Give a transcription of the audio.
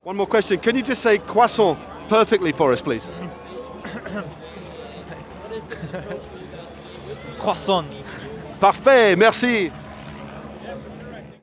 One more question. Can you just say croissant perfectly for us, please? Croissant. Parfait, merci.